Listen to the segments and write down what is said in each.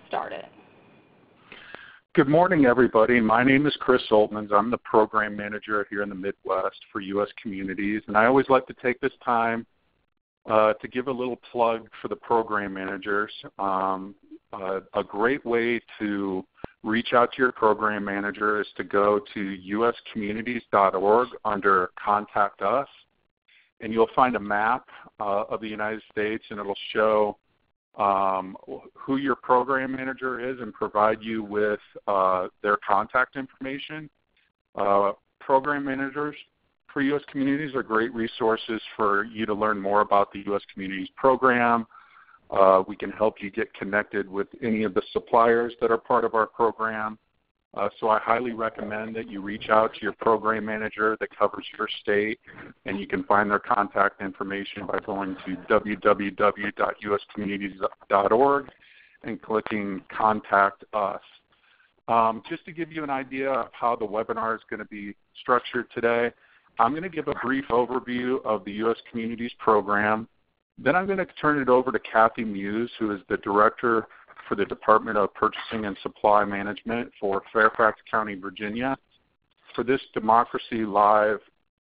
started. Good morning, everybody. My name is Chris Oltmans. I'm the program manager here in the Midwest for U.S. Communities, and I always like to take this time to give a little plug for the program managers. A great way to reach out to your program manager is to go to uscommunities.org under Contact Us, and you'll find a map of the United States, and it'll show who your program manager is and provide you with their contact information. Program managers for U.S. Communities are great resources for you to learn more about the U.S. Communities program. We can help you get connected with any of the suppliers that are part of our program. So I highly recommend that you reach out to your program manager that covers your state, and you can find their contact information by going to www.uscommunities.org and clicking Contact Us. Just to give you an idea of how the webinar is going to be structured today, I'm going to give a brief overview of the U.S. Communities program. Then I'm going to turn it over to Kathy Muse, who is the Director for the Department of Purchasing and Supply Management for Fairfax County, Virginia. For this Democracy Live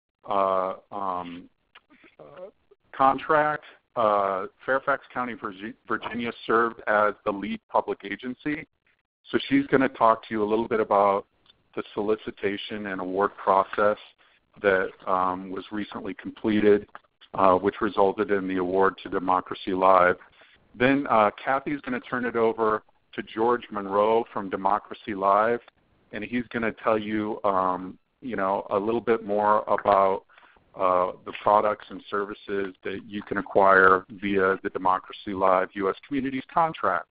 contract, Fairfax County, Virginia served as the lead public agency. So she's going to talk to you a little bit about the solicitation and award process that was recently completed, which resulted in the award to Democracy Live. Then Kathy's going to turn it over to George Monroe from Democracy Live, and he's going to tell you, a little bit more about the products and services that you can acquire via the Democracy Live U.S. Communities contract.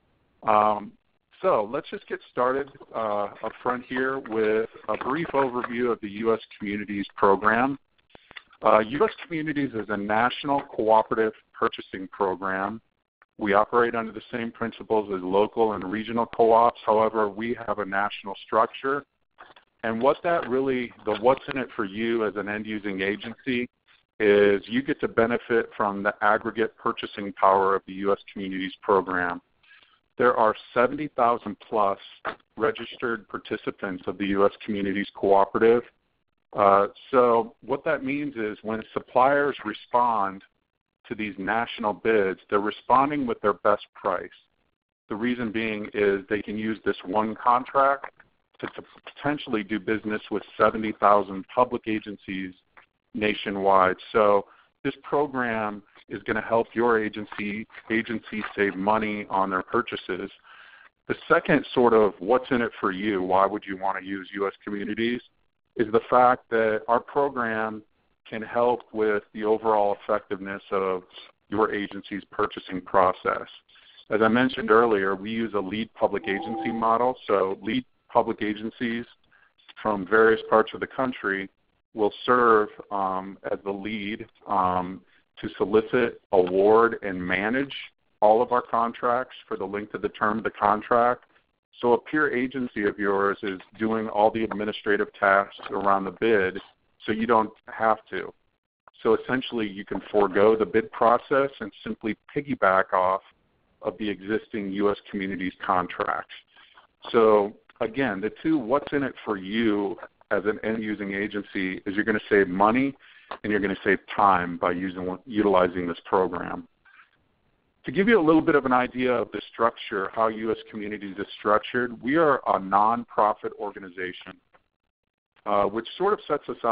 So let's just get started up front here with a brief overview of the U.S. Communities program. U.S. Communities is a national cooperative purchasing program. We operate under the same principles as local and regional co-ops. However, we have a national structure. And what's in it for you as an end-using agency is you get to benefit from the aggregate purchasing power of the U.S. Communities program. There are 70,000 plus registered participants of the U.S. Communities Cooperative. So what that means is when suppliers respond to these national bids, they're responding with their best price. The reason being is they can use this one contract to potentially do business with 70,000 public agencies nationwide. So this program is going to help your agency save money on their purchases. The second sort of what's in it for you, why would you want to use U.S. Communities, is the fact that our program can help with the overall effectiveness of your agency's purchasing process. As I mentioned earlier, we use a lead public agency model. So lead public agencies from various parts of the country will serve as the lead to solicit, award, and manage all of our contracts for the length of the term of the contract. So a peer agency of yours is doing all the administrative tasks around the bid, so you don't have to. So essentially you can forego the bid process and simply piggyback off of the existing U.S. Communities contract. So again, the two, what's in it for you as an end-using agency is you're going to save money and you're going to save time by utilizing this program. To give you a little bit of an idea of the structure, how U.S. Communities is structured, we are a nonprofit organization, which sort of sets us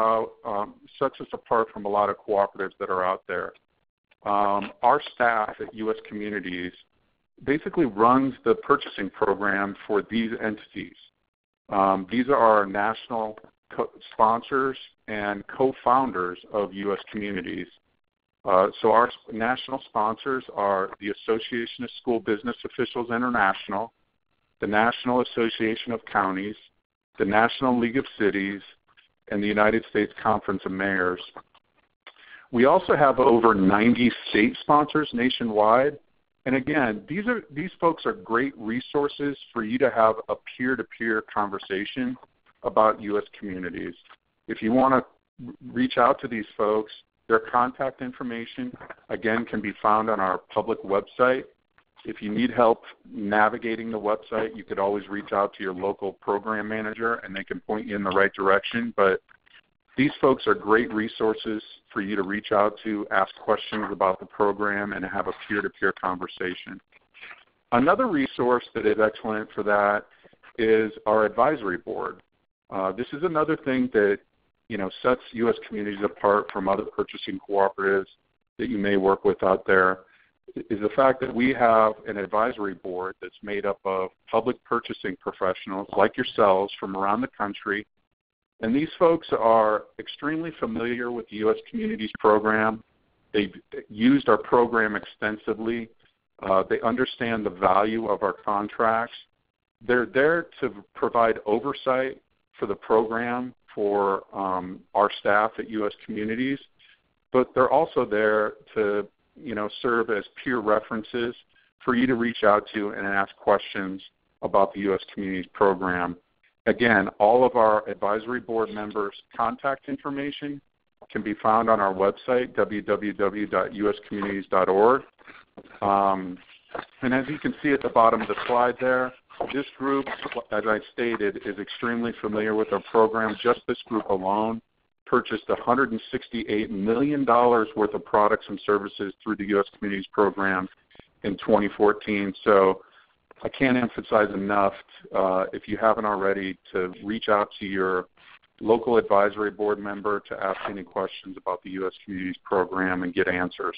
apart from a lot of cooperatives that are out there. Our staff at U.S. Communities basically runs the purchasing program for these entities. These are our national sponsors and co-founders of U.S. Communities. So our national sponsors are the Association of School Business Officials International, the National Association of Counties, the National League of Cities, and the United States Conference of Mayors. We also have over 90 state sponsors nationwide. And again, these folks are great resources for you to have a peer-to-peer conversation about U.S. Communities. If you want to reach out to these folks, their contact information, again, can be found on our public website. If you need help navigating the website, you could always reach out to your local program manager and they can point you in the right direction. But these folks are great resources for you to reach out to, ask questions about the program, and have a peer-to-peer conversation. Another resource that is excellent for that is our advisory board. This is another thing that sets U.S. communities apart from other purchasing cooperatives that you may work with out there, is the fact that we have an advisory board that's made up of public purchasing professionals like yourselves from around the country. And these folks are extremely familiar with the U.S. Communities program. They've used our program extensively. They understand the value of our contracts. They're there to provide oversight for the program for our staff at U.S. Communities, but they're also there to serve as peer references for you to reach out to and ask questions about the U.S. Communities program. Again, all of our advisory board members' contact information can be found on our website, www.uscommunities.org. And as you can see at the bottom of the slide there, this group, as I stated, is extremely familiar with our program. Just this group alone purchased $168 million worth of products and services through the U.S. Communities program in 2014. So I can't emphasize enough, if you haven't already, to reach out to your local advisory board member to ask any questions about the U.S. Communities program and get answers.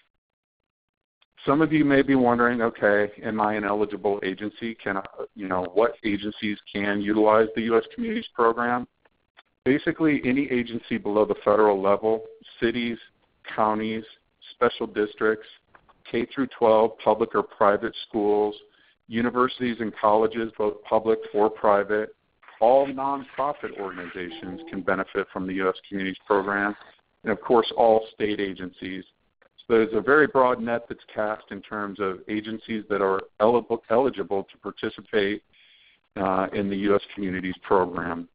Some of you may be wondering, okay, am I an eligible agency? What agencies can utilize the U.S. Communities program? Basically, any agency below the federal level, cities, counties, special districts, K through 12, public or private schools, universities and colleges, both public or private, all nonprofit organizations can benefit from the U.S. Communities program, and of course all state agencies. So there's a very broad net that's cast in terms of agencies that are eligible to participate in the U.S. Communities program.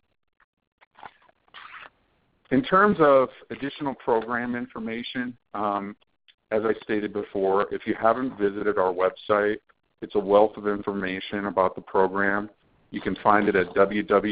In terms of additional program information, as I stated before, if you haven't visited our website, it's a wealth of information about the program. You can find it at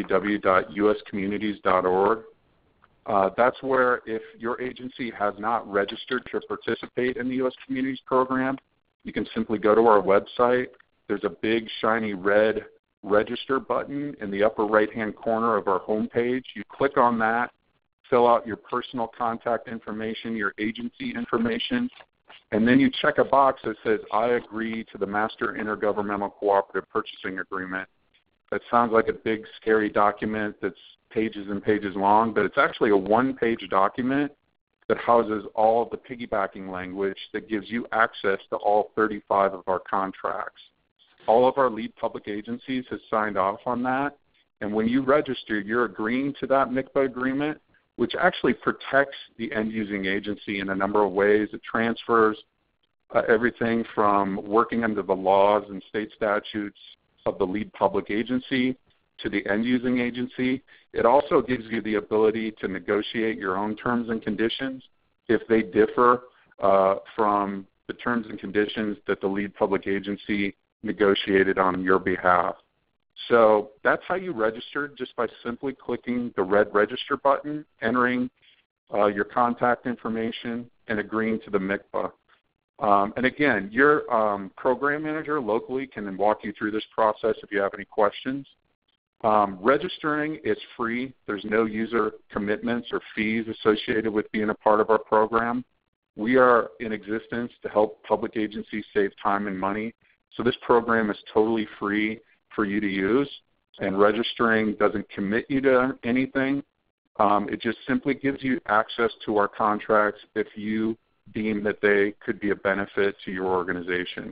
www.uscommunities.org. That's where, if your agency has not registered to participate in the U.S. Communities program, you can simply go to our website. There's a big shiny red register button in the upper right-hand corner of our homepage. You click on that, fill out your personal contact information, your agency information, and then you check a box that says, I agree to the Master Intergovernmental Cooperative Purchasing Agreement. That sounds like a big, scary document that's pages and pages long, but it's actually a one-page document that houses all of the piggybacking language that gives you access to all 35 of our contracts. All of our lead public agencies have signed off on that, and when you register, you're agreeing to that MICPA agreement, which actually protects the end-using agency in a number of ways. It transfers everything from working under the laws and state statutes of the lead public agency to the end-using agency. It also gives you the ability to negotiate your own terms and conditions if they differ from the terms and conditions that the lead public agency negotiated on your behalf. So that's how you register, just by simply clicking the red register button, entering your contact information, and agreeing to the MICPA. And again, your program manager locally can then walk you through this process if you have any questions. Registering is free. There's no user commitments or fees associated with being a part of our program. We are in existence to help public agencies save time and money. So this program is totally free for you to use, and registering doesn't commit you to anything. It just simply gives you access to our contracts if you deem that they could be a benefit to your organization.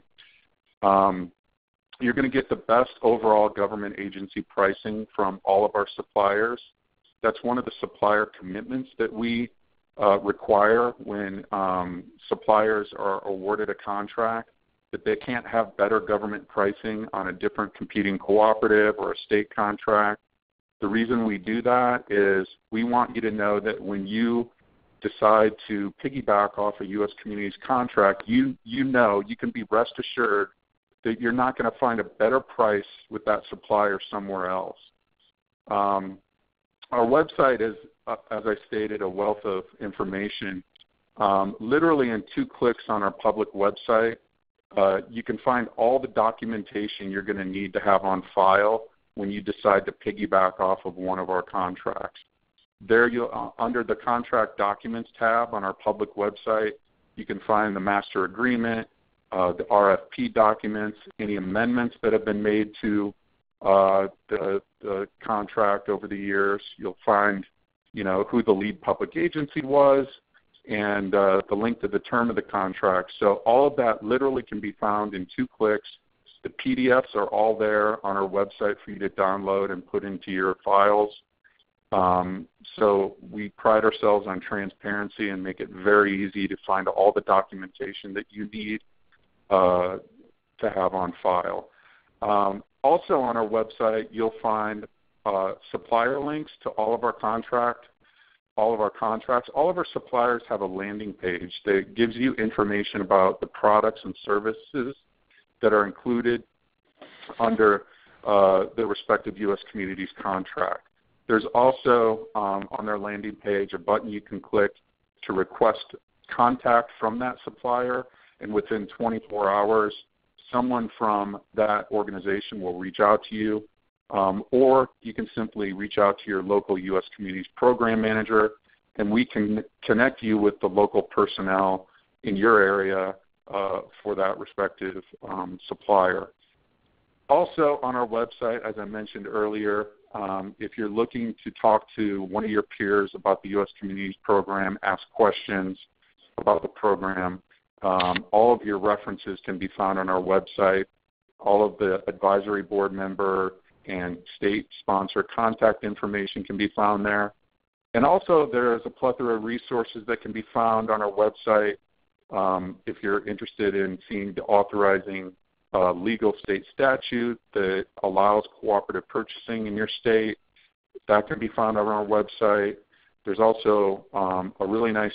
You're going to get the best overall government agency pricing from all of our suppliers. That's one of the supplier commitments that we require when suppliers are awarded a contract, that they can't have better government pricing on a different competing cooperative or a state contract. The reason we do that is we want you to know that when you decide to piggyback off a U.S. Communities contract, you know, you can be rest assured that you're not going to find a better price with that supplier somewhere else. Our website is, as I stated, a wealth of information. Literally in 2 clicks on our public website, you can find all the documentation you're going to need to have on file when you decide to piggyback off of one of our contracts. There, under the Contract Documents tab on our public website, you can find the master agreement, the RFP documents, any amendments that have been made to the contract over the years. You'll find, who the lead public agency was and the length of the term of the contract. So all of that literally can be found in 2 clicks. The PDFs are all there on our website for you to download and put into your files. So we pride ourselves on transparency and make it very easy to find all the documentation that you need to have on file. Also on our website, you'll find supplier links to all of our contracts. All of our suppliers have a landing page that gives you information about the products and services that are included under the respective U.S. Communities contract. There's also on their landing page a button you can click to request contact from that supplier, and within 24 hours, someone from that organization will reach out to you, or you can simply reach out to your local U.S. Communities Program Manager, and we can connect you with the local personnel in your area for that respective supplier. Also on our website, as I mentioned earlier, if you're looking to talk to one of your peers about the U.S. Communities Program, ask questions about the program, all of your references can be found on our website. All of the advisory board member and state sponsor contact information can be found there. And also there's a plethora of resources that can be found on our website if you're interested in seeing the authorizing legal state statute that allows cooperative purchasing in your state. That can be found on our website. There's also a really nice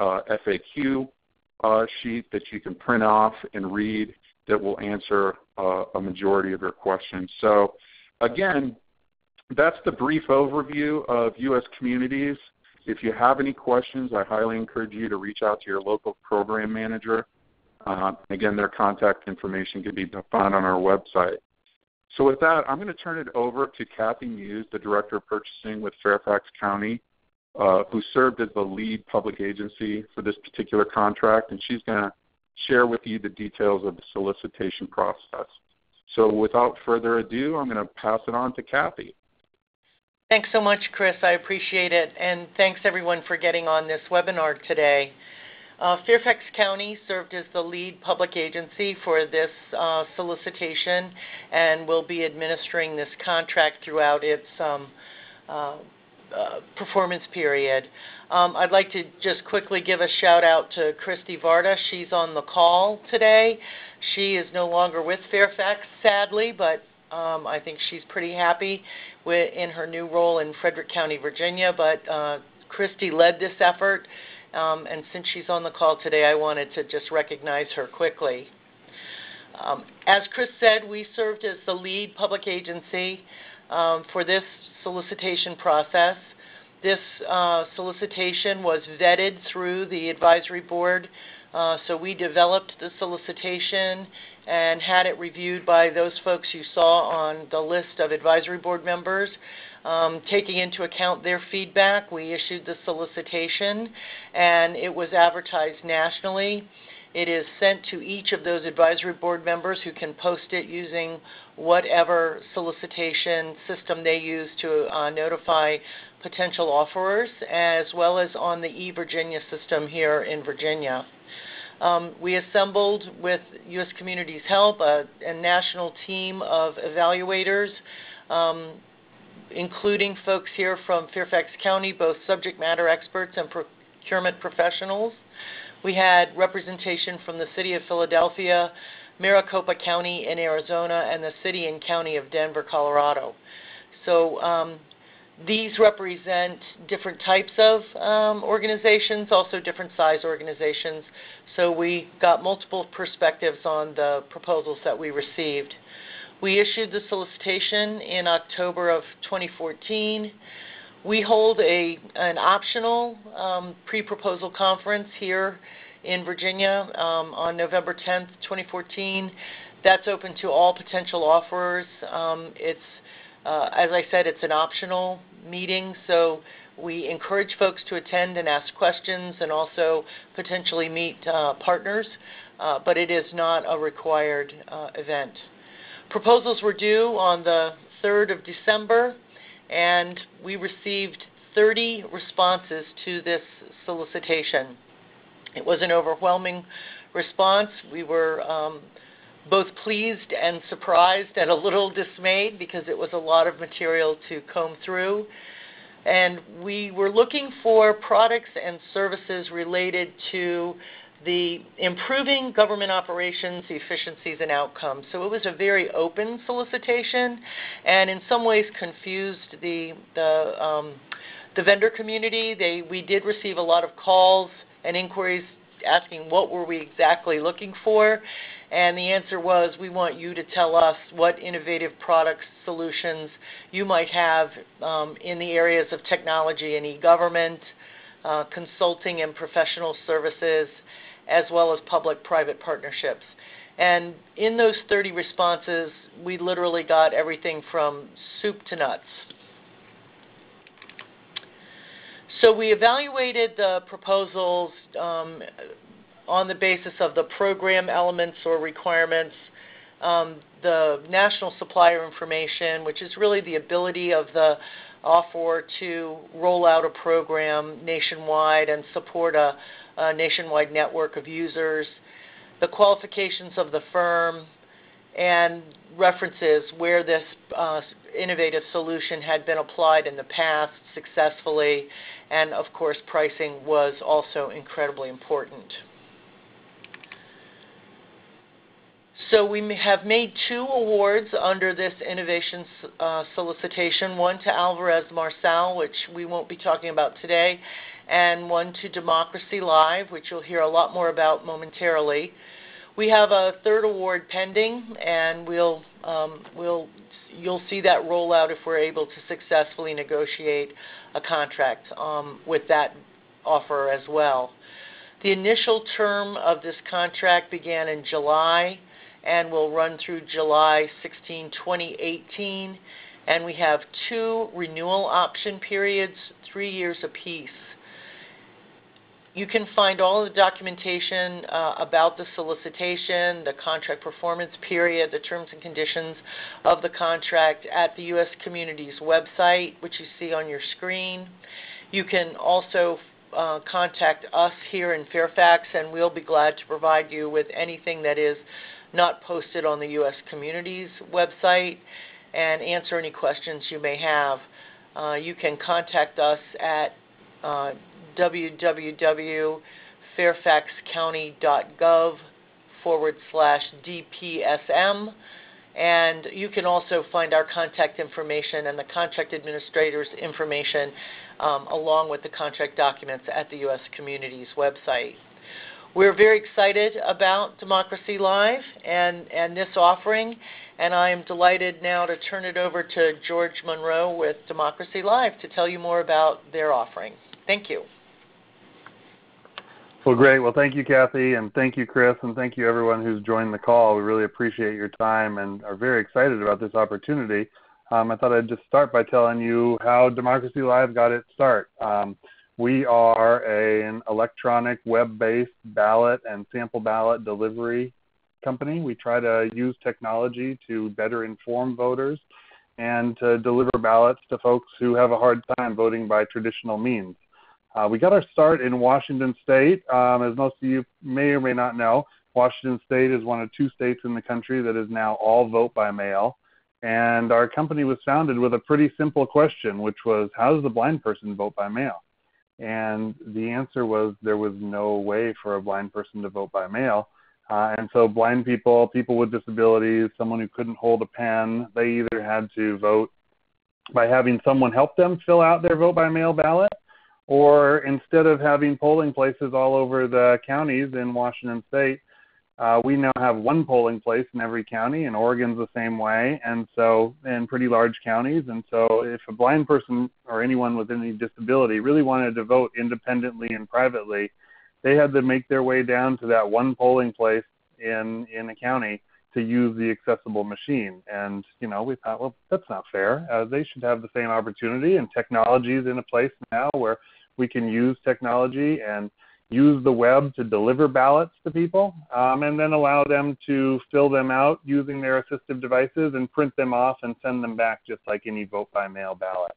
FAQ sheet that you can print off and read that will answer a majority of your questions. So again, that's the brief overview of U.S. Communities. If you have any questions, I highly encourage you to reach out to your local program manager. Again, their contact information can be found on our website. So with that, I'm going to turn it over to Kathy Muse, the Director of Purchasing with Fairfax County, who served as the lead public agency for this particular contract, and she's going to share with you the details of the solicitation process. So without further ado, I'm going to pass it on to Kathy. Thanks so much, Chris. I appreciate it. And thanks, everyone, for getting on this webinar today. Fairfax County served as the lead public agency for this solicitation and will be administering this contract throughout its performance period. I'd like to just quickly give a shout out to Christy Varda. She's on the call today. She is no longer with Fairfax, sadly, but I think she's pretty happy in her new role in Frederick County, Virginia. But Christy led this effort, and since she's on the call today, I wanted to just recognize her quickly. As Chris said, we served as the lead public agency for this solicitation process. This solicitation was vetted through the advisory board, so we developed the solicitation and had it reviewed by those folks you saw on the list of advisory board members. Taking into account their feedback, we issued the solicitation, and it was advertised nationally. It is sent to each of those advisory board members who can post it using whatever solicitation system they use to notify potential offerers, as well as on the eVirginia system here in Virginia. We assembled, with U.S. Communities' help, a national team of evaluators, including folks here from Fairfax County, both subject matter experts and procurement professionals. We had representation from the City of Philadelphia, Maricopa County in Arizona, and the City and County of Denver, Colorado. So These represent different types of organizations, also different size organizations. So we got multiple perspectives on the proposals that we received. We issued the solicitation in October of 2014. We hold an optional pre-proposal conference here in Virginia on November 10th, 2014. That's open to all potential offerers. As I said, it's an optional meeting, so we encourage folks to attend and ask questions and also potentially meet partners, but it is not a required event. Proposals were due on the 3rd of December, and we received 30 responses to this solicitation. It was an overwhelming response. We were both pleased and surprised and a little dismayed because it was a lot of material to comb through. And we were looking for products and services related to the improving government operations, efficiencies, and outcomes. So it was a very open solicitation and in some ways confused the vendor community. We did receive a lot of calls and inquiries asking what were we exactly looking for, and the answer was, we want you to tell us what innovative products, solutions you might have in the areas of technology and e-government, consulting and professional services, as well as public-private partnerships. And in those 30 responses, we literally got everything from soup to nuts. So we evaluated the proposals on the basis of the program elements or requirements, the national supplier information, which is really the ability of the offeror to roll out a program nationwide and support a nationwide network of users, the qualifications of the firm, and references where this innovative solution had been applied in the past successfully, and of course pricing was also incredibly important. So we have made 2 awards under this innovation solicitation, one to Alvarez Marsal, which we won't be talking about today, and one to Democracy Live, which you'll hear a lot more about momentarily. We have a 3rd award pending, and you'll see that roll out if we're able to successfully negotiate a contract with that offer as well. The initial term of this contract began in July and will run through July 16, 2018, and we have 2 renewal option periods, 3 years apiece. You can find all the documentation about the solicitation, the contract performance period, the terms and conditions of the contract at the U.S. Communities website, which you see on your screen. You can also contact us here in Fairfax, and we'll be glad to provide you with anything that is not posted on the U.S. Communities website and answer any questions you may have. You can contact us at www.fairfaxcounty.gov/DPSM, and you can also find our contact information and the contract administrator's information along with the contract documents at the U.S. Communities website. We're very excited about Democracy Live and this offering, and I am delighted now to turn it over to George Monroe with Democracy Live to tell you more about their offering. Thank you. Well, great. Well, thank you, Kathy, and thank you, Chris, and thank you, everyone who's joined the call. We really appreciate your time and are very excited about this opportunity. I thought I'd just start by telling you how Democracy Live got its start. We are an electronic web-based ballot and sample ballot delivery company. We try to use technology to better inform voters and to deliver ballots to folks who have a hard time voting by traditional means. We got our start in Washington State. As most of you may or may not know, Washington State is one of 2 states in the country that is now all vote by mail. And our company was founded with a pretty simple question, which was, how does a blind person vote by mail? And the answer was there was no way for a blind person to vote by mail. And so blind people, people with disabilities, someone who couldn't hold a pen, they either had to vote by having someone help them fill out their vote-by-mail ballot, or instead of having polling places all over the counties in Washington State, we now have one polling place in every county, and Oregon's the same way, and so in pretty large counties. And so if a blind person or anyone with any disability really wanted to vote independently and privately, they had to make their way down to that one polling place in a county to use the accessible machine. And, you know, we thought, well, that's not fair. They should have the same opportunity, and technology is in a place now where we can use technology and use the web to deliver ballots to people, and then allow them to fill them out using their assistive devices and print them off and send them back just like any vote-by-mail ballot.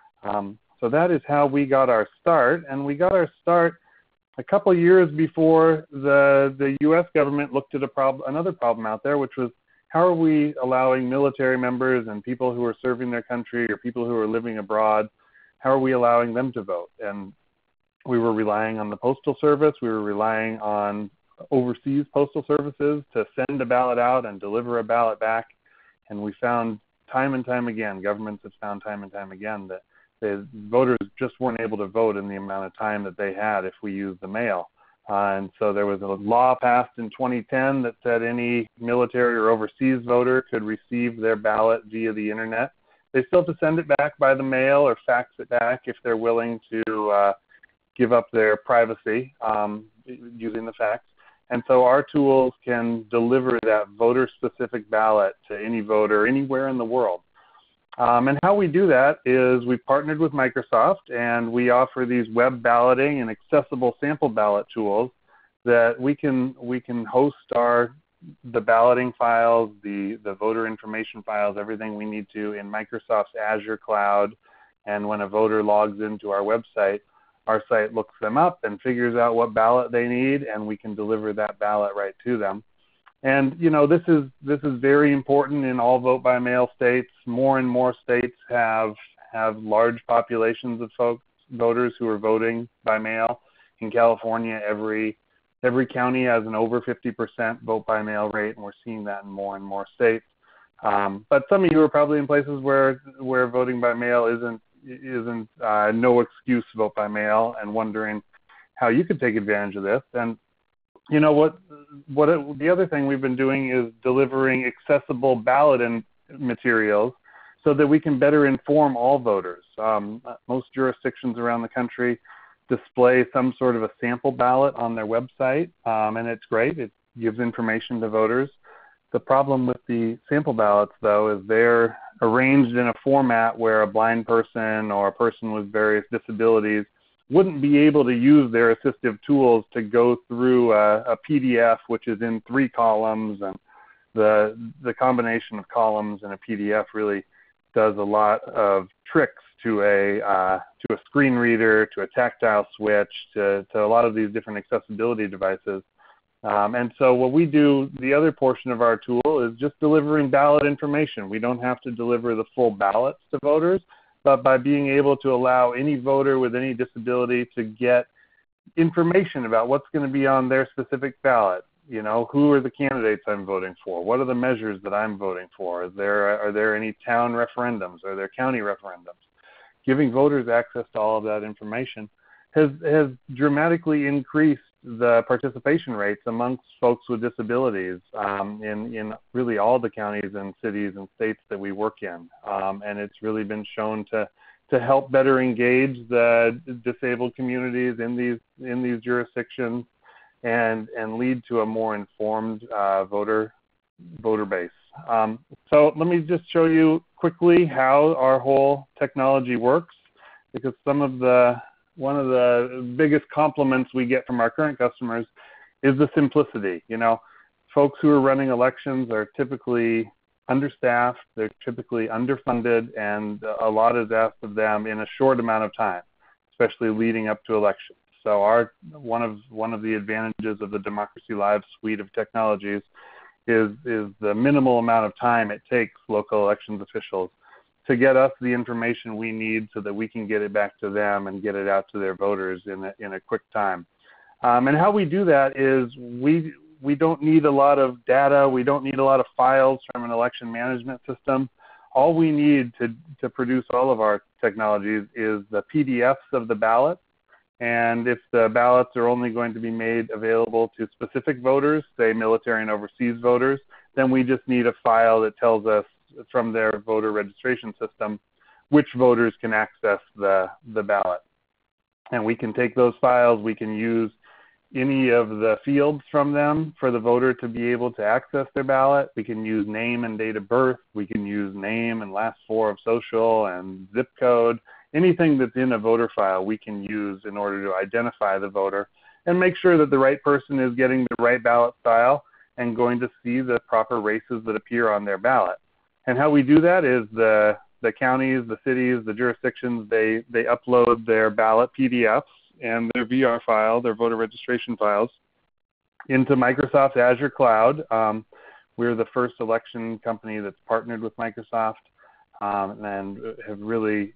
So that is how we got our start, and we got our start a couple years before the U.S. government looked at another problem out there, which was, how are we allowing military members and people who are serving their country or people who are living abroad, how are we allowing them to vote? And we were relying on the Postal Service. We were relying on overseas postal services to send a ballot out and deliver a ballot back. And we found time and time again, governments have found time and time again, that the voters just weren't able to vote in the amount of time that they had if we used the mail. And so there was a law passed in 2010 that said any military or overseas voter could receive their ballot via the internet. They still have to send it back by the mail or fax it back if they're willing to give up their privacy using the fax. And so our tools can deliver that voter-specific ballot to any voter anywhere in the world. And how we do that is we've partnered with Microsoft, and we offer these web balloting and accessible sample ballot tools that we can host the balloting files, the voter information files, everything we need to in Microsoft's Azure cloud. And when a voter logs into our website, our site looks them up and figures out what ballot they need, and we can deliver that ballot right to them. And, you know, this is very important in all vote-by-mail states. More and more states have large populations of voters who are voting by mail. In California, every county has an over 50% vote-by-mail rate, and we're seeing that in more and more states. But some of you are probably in places where voting by mail isn't no excuse to vote by mail, and wondering how you could take advantage of this. And you know the other thing we've been doing is delivering accessible ballot materials so that we can better inform all voters. Most jurisdictions around the country display some sort of a sample ballot on their website, and it's great. It gives information to voters. The problem with the sample ballots, though, is they're arranged in a format where a blind person or a person with various disabilities wouldn't be able to use their assistive tools to go through a PDF, which is in 3 columns, and the combination of columns in a PDF really does a lot of tricks to a screen reader, to a tactile switch, to a lot of these different accessibility devices. And so what we do, the other portion of our tool, is just delivering ballot information. We don't have to deliver the full ballots to voters, but by being able to allow any voter with any disability to get information about what's going to be on their specific ballot. You know, who are the candidates I'm voting for? What are the measures that I'm voting for? Are there any town referendums? Are there county referendums? Giving voters access to all of that information has dramatically increased the participation rates amongst folks with disabilities in really all the counties and cities and states that we work in. And it's really been shown to help better engage the disabled communities in these jurisdictions and lead to a more informed voter base. So let me just show you quickly how our whole technology works, because one of the biggest compliments we get from our current customers is the simplicity. You know, folks who are running elections are typically understaffed, they're typically underfunded, and a lot is asked of them in a short amount of time, especially leading up to elections. So one of the advantages of the Democracy Live suite of technologies is the minimal amount of time it takes local elections officials to get us the information we need so that we can get it back to them and get it out to their voters in a quick time. And how we do that is we don't need a lot of data. We don't need a lot of files from an election management system. all we need to produce all of our technologies is the PDFs of the ballots. And if the ballots are only going to be made available to specific voters, say military and overseas voters, then we just need a file that tells us from their voter registration system which voters can access the ballot. And we can take those files, we can use any of the fields from them for the voter to be able to access their ballot. We can use name and date of birth. We can use name and last four of social and zip code. Anything that's in a voter file we can use in order to identify the voter and make sure that the right person is getting the right ballot style and going to see the proper races that appear on their ballot. And how we do that is the counties, the cities, the jurisdictions, they upload their ballot PDFs and their VR file, their voter registration files, into Microsoft Azure Cloud. We're the first election company that's partnered with Microsoft and have really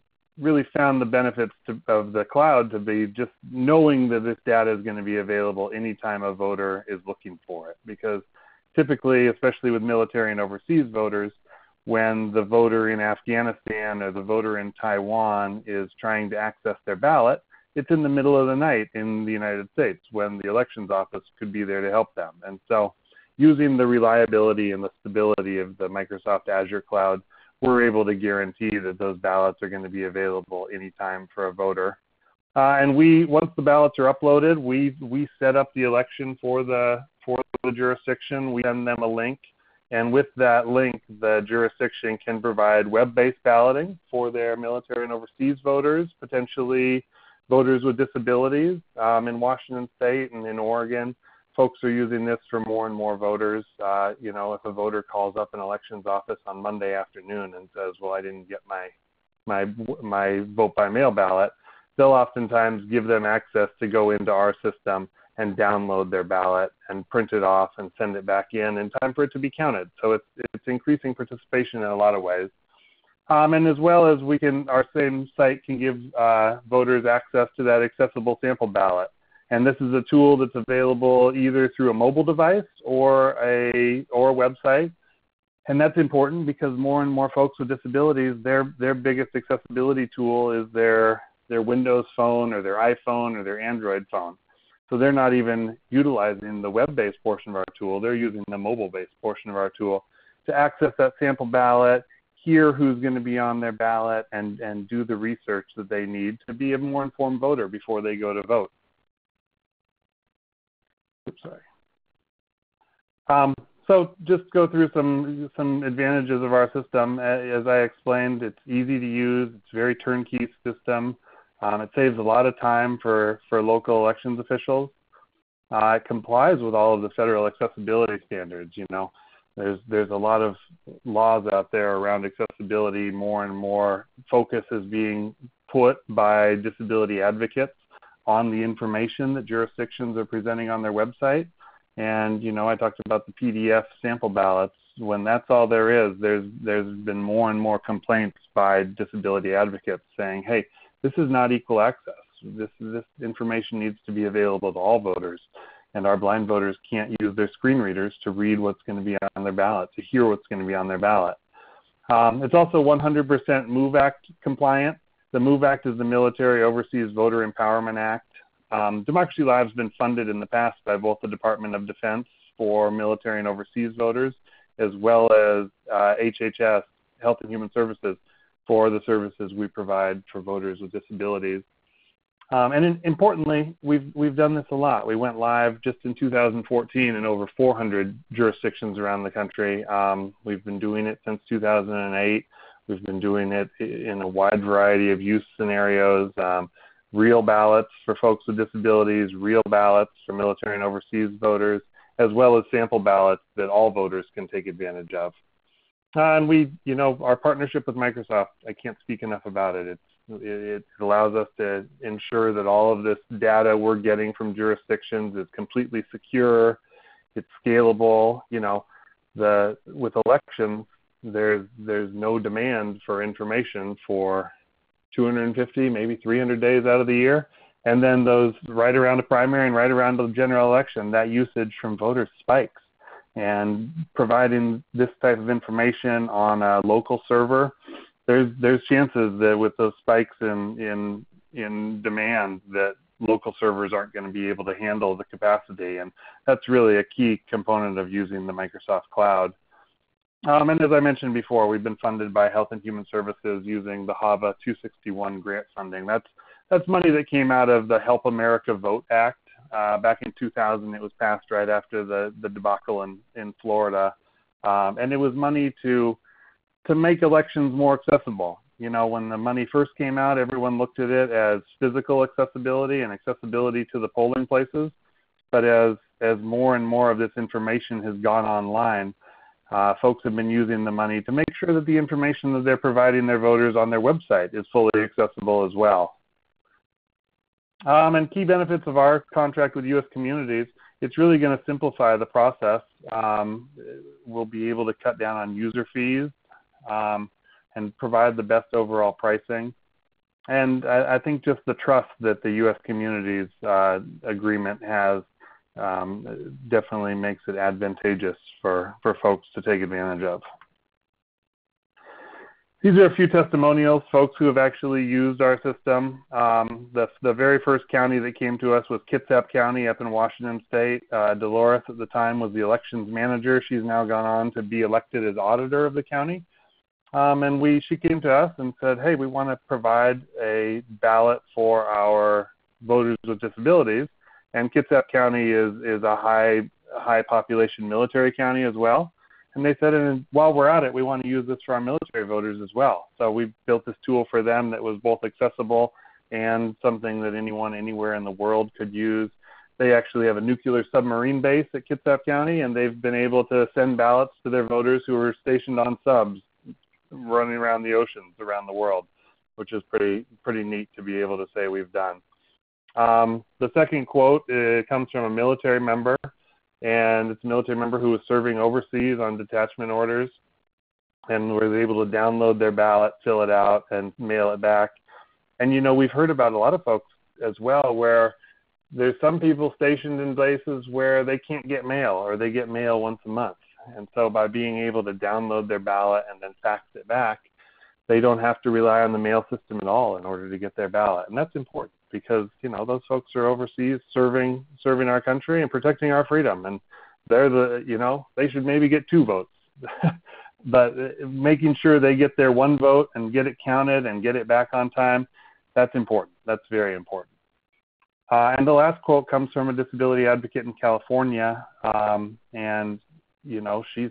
found the benefits of the cloud to be just knowing that this data is going to be available anytime a voter is looking for it. Because typically, especially with military and overseas voters, when the voter in Afghanistan or the voter in Taiwan is trying to access their ballot, it's in the middle of the night in the United States when the elections office could be there to help them. And so using the reliability and the stability of the Microsoft Azure cloud, we're able to guarantee that those ballots are going to be available anytime for a voter. And once the ballots are uploaded, we set up the election for the jurisdiction. We send them a link. And with that link, the jurisdiction can provide web-based balloting for their military and overseas voters, potentially voters with disabilities. In Washington State and in Oregon, folks are using this for more and more voters. If a voter calls up an elections office on Monday afternoon and says, well, I didn't get my vote by mail ballot, they'll oftentimes give them access to go into our system and download their ballot and print it off and send it back in time for it to be counted. So it's increasing participation in a lot of ways. And as well as our same site can give voters access to that accessible sample ballot. And this is a tool that's available either through a mobile device or a website. And that's important because more and more folks with disabilities, their biggest accessibility tool is their Windows phone or their iPhone or their Android phone. So they're not even utilizing the web-based portion of our tool. They're using the mobile-based portion of our tool to access that sample ballot, hear who's going to be on their ballot, and do the research that they need to be a more informed voter before they go to vote. Oops, sorry. So just go through some advantages of our system. As I explained, it's easy to use. It's a very turnkey system. It saves a lot of time for local elections officials. It complies with all of the federal accessibility standards. There's a lot of laws out there around accessibility. More and more focus is being put by disability advocates on the information that jurisdictions are presenting on their website. And, I talked about the PDF sample ballots. When that's all there is, there's been more and more complaints by disability advocates saying, hey, this is not equal access. This information needs to be available to all voters. And our blind voters can't use their screen readers to read what's going to be on their ballot, to hear what's going to be on their ballot. It's also 100% MOVE Act compliant. The MOVE Act is the Military Overseas Voter Empowerment Act. Democracy Live! Has been funded in the past by both the Department of Defense for military and overseas voters, as well as HHS, Health and Human Services, for the services we provide for voters with disabilities. And importantly, we've done this a lot. We went live just in 2014 in over 400 jurisdictions around the country. We've been doing it since 2008. We've been doing it in a wide variety of use scenarios. Real ballots for folks with disabilities, real ballots for military and overseas voters, as well as sample ballots that all voters can take advantage of. And our partnership with Microsoft, I can't speak enough about it. It allows us to ensure that all of this data we're getting from jurisdictions is completely secure, it's scalable. With elections, there's no demand for information for 250, maybe 300 days out of the year. And then those right around the primary and right around the general election, that usage from voters spikes. And providing this type of information on a local server, there's chances that with those spikes in demand that local servers aren't going to be able to handle the capacity, and that's really a key component of using the Microsoft Cloud. And as I mentioned before, we've been funded by Health and Human Services using the HAVA 261 grant funding. That's money that came out of the Help America Vote Act. Back in 2000, it was passed right after the debacle in Florida. And it was money to make elections more accessible. You know, when the money first came out, everyone looked at it as physical accessibility and accessibility to the polling places. But as more and more of this information has gone online, folks have been using the money to make sure that the information that they're providing their voters on their website is fully accessible as well. And key benefits of our contract with U.S. Communities, it's really going to simplify the process. We'll be able to cut down on user fees and provide the best overall pricing. And I think just the trust that the U.S. Communities agreement has definitely makes it advantageous for folks to take advantage of. These are a few testimonials, folks who have actually used our system. The very first county that came to us was Kitsap County up in Washington State. Dolores at the time was the elections manager. She's now gone on to be elected as auditor of the county. And she came to us and said, hey, we want to provide a ballot for our voters with disabilities. And Kitsap County is a high population military county as well. And they said, and while we're at it, we want to use this for our military voters as well. So we built this tool for them that was both accessible and something that anyone anywhere in the world could use. They actually have a nuclear submarine base at Kitsap County, and they've been able to send ballots to their voters who are stationed on subs running around the oceans around the world, which is pretty neat to be able to say we've done. The second quote comes from a military member, and it's a military member who was serving overseas on detachment orders and was able to download their ballot, fill it out, and mail it back. And, you know, we've heard about a lot of folks as well where there's some people stationed in places where they can't get mail or they get mail once a month. And so by being able to download their ballot and then fax it back, they don't have to rely on the mail system at all in order to get their ballot. And that's important because, you know, those folks are overseas serving our country and protecting our freedom. And they should maybe get 2 votes. But making sure they get their 1 vote and get it counted and get it back on time, that's important. That's very important. And the last quote comes from a disability advocate in California. And, you know, she's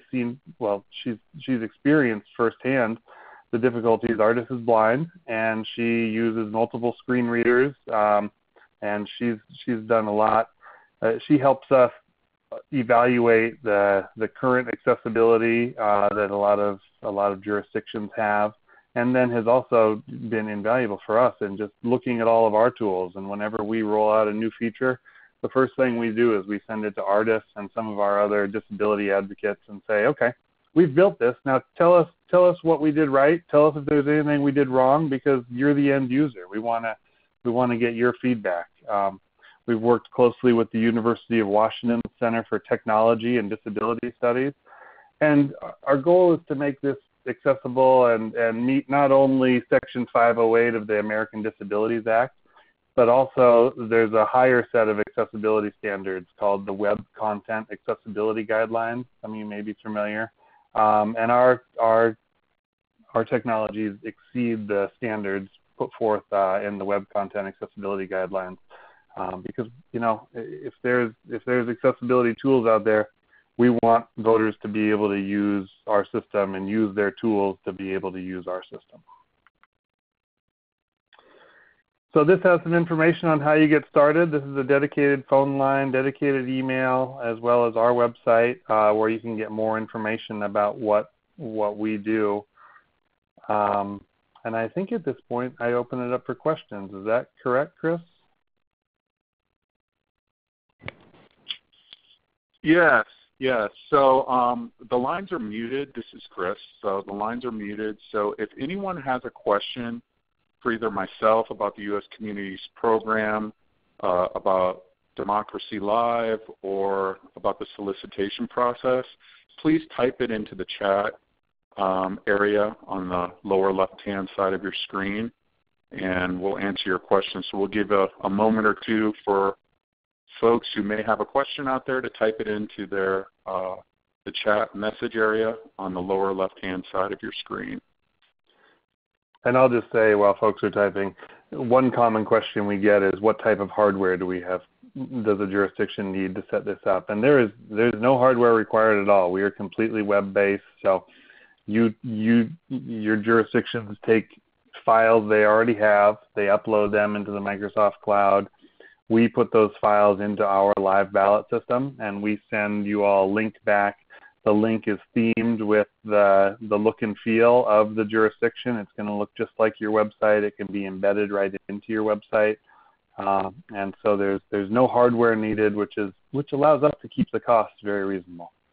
experienced firsthand the difficulties. Artist is blind, and she uses multiple screen readers, and she's done a lot. She helps us evaluate the current accessibility that a lot of jurisdictions have, and then has also been invaluable for us in just looking at all of our tools. And whenever we roll out a new feature, the first thing we do is we send it to artists and some of our other disability advocates and say, okay, we've built this. Now tell us what we did right. Tell us if there's anything we did wrong, because you're the end user. We want to get your feedback. We've worked closely with the University of Washington Center for Technology and Disability Studies. And our goal is to make this accessible and meet not only Section 508 of the American Disabilities Act, but also there's a higher set of accessibility standards called the Web Content Accessibility Guidelines. Some of you may be familiar. And our technologies exceed the standards put forth in the Web Content Accessibility Guidelines. Because, you know, if there's accessibility tools out there, we want voters to be able to use our system and use their tools to be able to use our system. So this has some information on how you get started. This is a dedicated phone line, dedicated email, as well as our website where you can get more information about what we do. And I think at this point I open it up for questions. Is that correct, Chris? Yes. So the lines are muted. This is Chris. So the lines are muted. So if anyone has a question for either myself about the U.S. Communities program, about Democracy Live or about the solicitation process, please type it into the chat area on the lower left-hand side of your screen, and we'll answer your questions. So we'll give a moment or two for folks who may have a question out there to type it into their the chat message area on the lower left-hand side of your screen. And I'll just say while folks are typing, one common question we get is what type of hardware do we have? Does a jurisdiction need to set this up? And there's no hardware required at all. We are completely web-based. So your jurisdictions take files they already have, they upload them into the Microsoft Cloud. We put those files into our live ballot system, and we send you all a link back. The link is themed with the look and feel of the jurisdiction. It's going to look just like your website. It can be embedded right into your website. And so there's no hardware needed, which allows us to keep the costs very reasonable.